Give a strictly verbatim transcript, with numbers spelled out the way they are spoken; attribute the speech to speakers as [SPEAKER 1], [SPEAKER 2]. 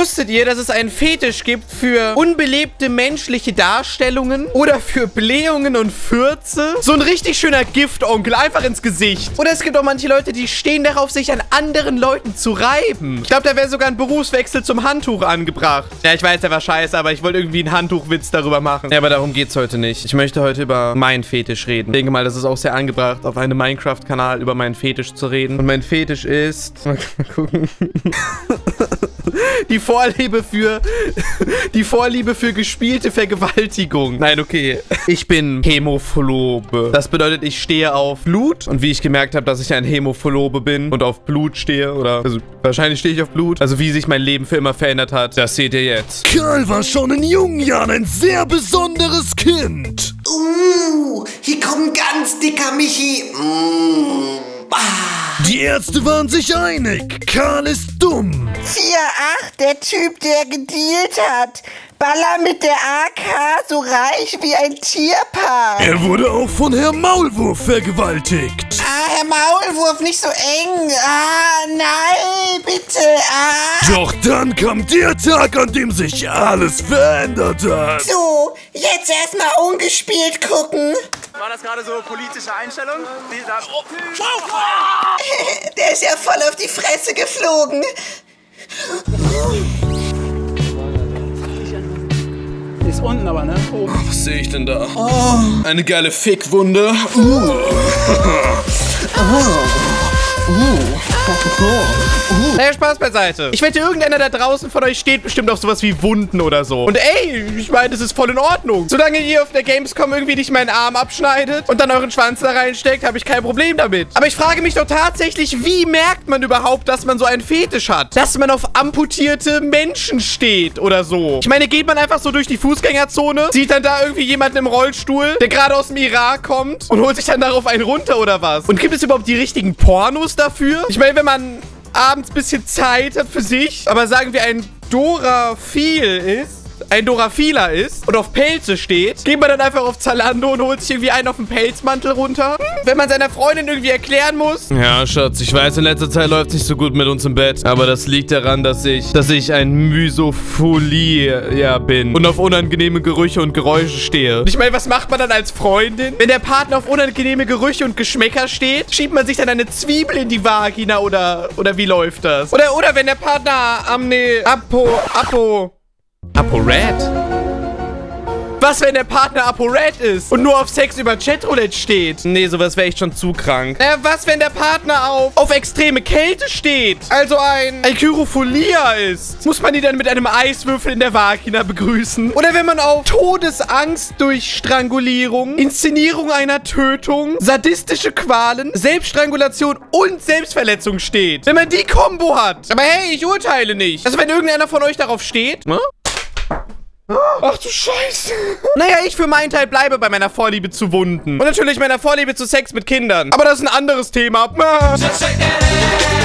[SPEAKER 1] Wusstet ihr, dass es einen Fetisch gibt für unbelebte menschliche Darstellungen oder für Blähungen und Fürze? So ein richtig schöner Giftonkel, einfach ins Gesicht. Oder es gibt auch manche Leute, die stehen darauf, sich an anderen Leuten zu reiben. Ich glaube, da wäre sogar ein Berufswechsel zum Handtuch angebracht. Ja, ich weiß, der war scheiße, aber ich wollte irgendwie einen Handtuchwitz darüber machen. Ja, aber darum geht's heute nicht. Ich möchte heute über meinen Fetisch reden. Ich denke mal, das ist auch sehr angebracht, auf einem Minecraft-Kanal über meinen Fetisch zu reden. Und mein Fetisch ist... Mal gucken. Die Vorliebe für... Die Vorliebe für gespielte Vergewaltigung. Nein, okay. Ich bin Hämophilobe. Das bedeutet, ich stehe auf Blut. Und wie ich gemerkt habe, dass ich ein Hämophilobe bin und auf Blut stehe, oder... Also, wahrscheinlich stehe ich auf Blut. Also, wie sich mein Leben für immer verändert hat, das seht ihr jetzt.
[SPEAKER 2] Karl war schon in jungen Jahren ein sehr besonderes Kind.
[SPEAKER 3] Uh, hier kommt ein ganz dicker Michi. Mm. Ah.
[SPEAKER 2] Die Ärzte waren sich einig. Karl ist dumm.
[SPEAKER 4] vier acht, der Typ, der gedealt hat. Baller mit der A K, so reich wie ein Tierpark.
[SPEAKER 2] Er wurde auch von Herrn Maulwurf vergewaltigt.
[SPEAKER 4] Ah, Herr Maulwurf, nicht so eng. Ah, nein, bitte. Ah.
[SPEAKER 2] Doch dann kam der Tag, an dem sich alles verändert hat.
[SPEAKER 4] So, jetzt erstmal ungespielt gucken.
[SPEAKER 5] War das gerade so politische Einstellung? Die da oh.
[SPEAKER 4] Der ist ja voll auf die Fresse geflogen.
[SPEAKER 5] Ist unten aber, ne? Oben.
[SPEAKER 1] Oh, was sehe ich denn da? Oh. Eine geile Fickwunde. Uh. Oh. Uh. Uh. Naja, Spaß beiseite. Ich wette, irgendeiner da draußen von euch steht bestimmt auf sowas wie Wunden oder so. Und ey, ich meine, das ist voll in Ordnung. Solange ihr auf der Gamescom irgendwie nicht meinen Arm abschneidet und dann euren Schwanz da reinsteckt, habe ich kein Problem damit. Aber ich frage mich doch tatsächlich, wie merkt man überhaupt, dass man so einen Fetisch hat? Dass man auf amputierte Menschen steht oder so. Ich meine, geht man einfach so durch die Fußgängerzone, sieht dann da irgendwie jemanden im Rollstuhl, der gerade aus dem Irak kommt und holt sich dann darauf einen runter oder was? Und gibt es überhaupt die richtigen Pornos dafür? Ich meine, wenn man abends ein bisschen Zeit hat für sich, aber sagen wir ein Doraphil ist, ein Doraphiler ist und auf Pelze steht, geht man dann einfach auf Zalando und holt sich irgendwie einen auf den Pelzmantel runter. Wenn man seiner Freundin irgendwie erklären muss. Ja, Schatz, ich weiß, in letzter Zeit läuft es nicht so gut mit uns im Bett. Aber das liegt daran, dass ich, dass ich ein Mysophilie ja, bin und auf unangenehme Gerüche und Geräusche stehe. Und ich meine, was macht man dann als Freundin? Wenn der Partner auf unangenehme Gerüche und Geschmäcker steht, schiebt man sich dann eine Zwiebel in die Vagina oder, oder wie läuft das? Oder, oder wenn der Partner am ne, Apo, Apo... ApoRed? Was, wenn der Partner ApoRed ist und nur auf Sex über Chatroulette steht? Nee, sowas wäre echt schon zu krank. Äh, was, wenn der Partner auf, auf extreme Kälte steht? Also ein, ein Kyrophilia ist? Muss man die dann mit einem Eiswürfel in der Vagina begrüßen? Oder wenn man auf Todesangst durch Strangulierung, Inszenierung einer Tötung, sadistische Qualen, Selbststrangulation und Selbstverletzung steht? Wenn man die Kombo hat. Aber hey, ich urteile nicht. Also wenn irgendeiner von euch darauf steht, ne? Ach du Scheiße. Naja, ich für meinen Teil bleibe bei meiner Vorliebe zu Wunden. Und natürlich meiner Vorliebe zu Sex mit Kindern. Aber das ist ein anderes Thema.